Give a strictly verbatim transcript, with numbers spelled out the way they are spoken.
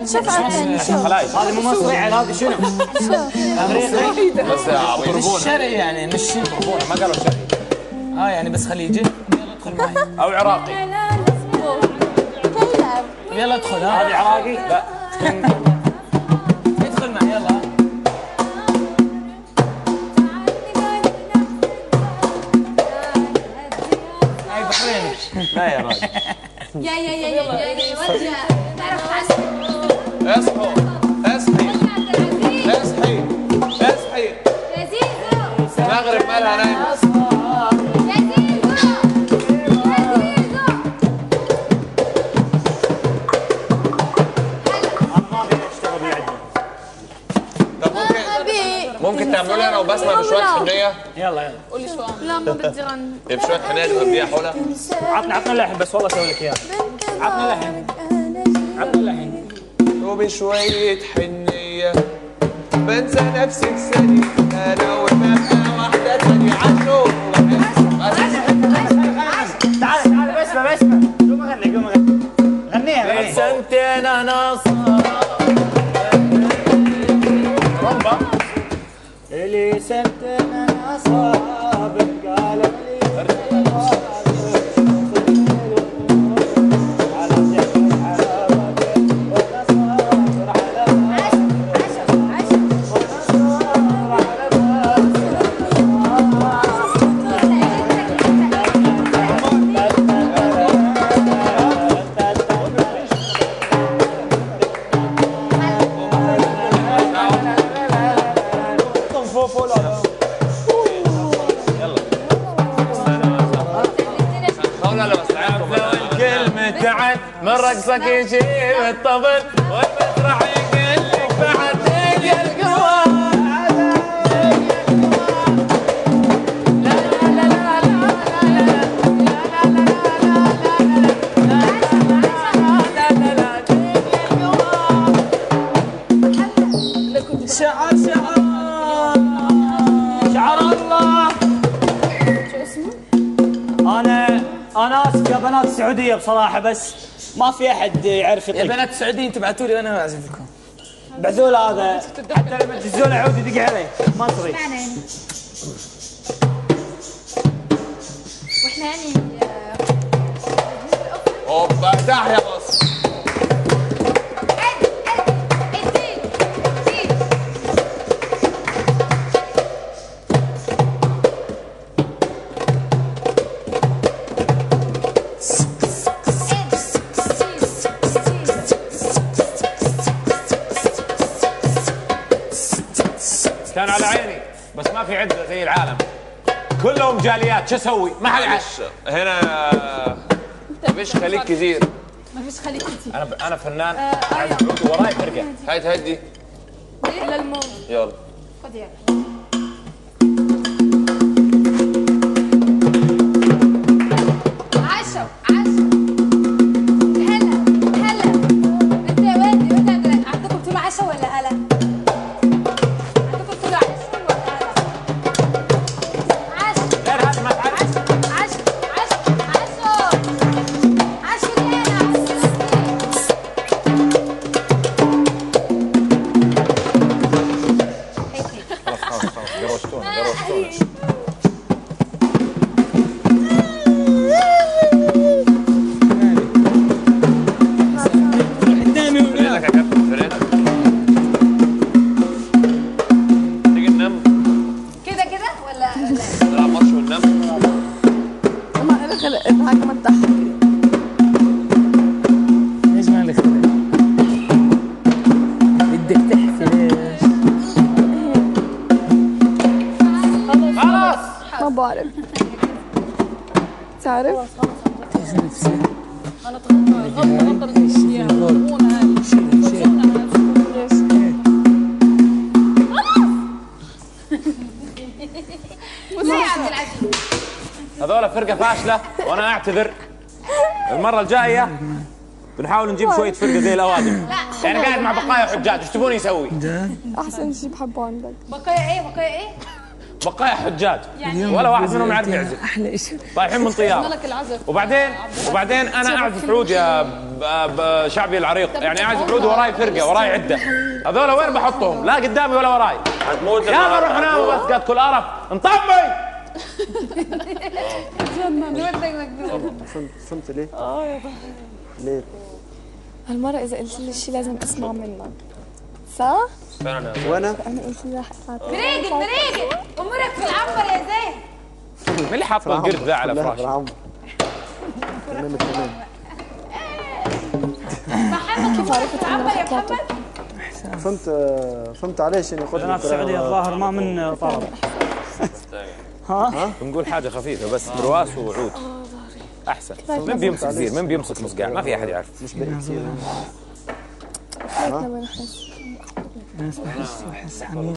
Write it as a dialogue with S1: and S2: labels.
S1: شوف عطني شوف
S2: خلاص هذه مو مصري هذه شنو؟ امريكي
S3: بس يا عبيط
S2: مش شرقي يعني مش
S3: طربونه ما قالوا شرقي
S2: اه يعني بس خليجي يلا ادخل معي
S3: او عراقي
S2: يلا ادخل ها هذه عراقي؟ لا ادخل معي يلا هاي بحريني
S3: لا يا راجل
S4: يا يا يا يا يا ودي تعرف
S3: اصحوا اصحي اصحي اصحي
S4: يا زيزو
S3: المغرب مالها نايمه
S4: يا زيزو يا زيزو
S3: طب ممكن ممكن تعملوا لي انا وبسمه بشويه حنيه؟
S2: يلا يلا
S4: قولي شو لا ما بدي غني
S3: بشويه حنيه تغذيها حولها؟
S2: عطنا عطنا اللحن بس والله اسوي لك اياه عطنا اللحن عطنا اللحن
S3: وبشويه حنيه بنسى نفسي بثانية انا وببقى واحده ثانيه عنه
S2: تعال تعال بسمة بسمة قوم غني قوم غني غنيها
S3: سنتين انا رمبا
S2: اللي سنتين انا صابر قال لي
S3: من رقصك يجيب الطبل والمسرح يقول لك بعد تلقى القوى لا لا لا لا لا شعر شعر شعر الله
S4: شو اسمه؟
S2: انا انا اسف يا بنات السعوديه بصراحه بس ما في احد يعرف يطق.
S5: يا بنات السعوديين تبعتوا لي وانا اعزف لكم.
S2: بعزول هذا حتى لما تزول عود يدق عليه مصري.
S4: معنا يعني واحنا يعني
S3: اوبا ارتاح يا بص
S6: كان على عيني بس ما في عده زي العالم كلهم جاليات شو اسوي؟ ما حد يعرف
S3: هنا ما فيش خليج كثير
S4: ما فيش خليج كتير
S6: انا ب... انا فنان اعزف عود وراي فرقه
S3: هاي تهدي
S4: للموت
S3: يلا
S4: خذ يلا عشو عشو هلا هلا انت وين وين عندكم بتقولوا عشو ولا هلا؟ عندكم بتقولوا عشو ولا هلا؟ عشو
S6: غير هذا ما تعرف
S4: عشو عشو عشو عشو لينا
S3: خلاص خلاص خلاص قروشتونا قروشتونا فرينك يا كابتن فرينك تيجي ننام
S4: كده كده ولا
S3: نلعب ماتش وننام
S1: ما لك خلق هاك ما تضحك
S5: ليش ما لك خلق؟ بدك تحكي ليش؟
S6: خلاص
S1: ما بعرف تعرف
S5: ايش نفسي؟
S7: انا غلطه غلطه اياها مضمونه هاي
S1: ليش
S4: لا يا عبد العزيز
S6: هذول فرقه فاشله وانا اعتذر المره الجايه بنحاول نجيب شويه فرقه زي الاوادم يعني قاعد مع بقايا حجاج ايش تبوني اسوي؟
S1: احسن شيء بحبه عندك
S4: بقايا ايه بقايا ايه
S6: بقايا حجاج ولا واحد منهم يعرف يعزف.
S5: احلى شيء
S6: طايحين من طياره.
S7: ملك العزف.
S6: وبعدين وبعدين انا اعزف عود يا ب- ب- شعبي العريق، يعني اعزف عود وراي فرقه وراي عده، هذول وين بحطهم؟ لا قدامي ولا وراي.
S3: حتموت
S6: يلا روح ناموا بس قد كل قرف انطبي.
S4: نودك مكذوب.
S8: فهمت ليه؟
S1: اه يا ضهري.
S8: ليه؟
S1: هالمرة إذا قلت لي شيء لازم أسمع منك. صح؟
S3: فعلا.
S8: وانا؟
S1: أنا قلت لي رح أطلع.
S4: مريقل مريقل امورك في العنبر يا زين.
S6: مين اللي حاط القرد ذا على فراش؟
S8: تمام تمام.
S4: محمد كيف عرفت العنبر يا محمد؟
S8: فهمت فهمت عليش اني قلت
S2: بنات السعوديه الظاهر ما من طلب.
S6: ها؟ بنقول حاجه خفيفه بس برواس وعود احسن. من بيمسك زير؟ من بيمسك مصقاع؟ ما في احد يعرف.
S8: مش بعيد كثير.
S1: لما نحس.
S5: الناس بحس بحس حنين.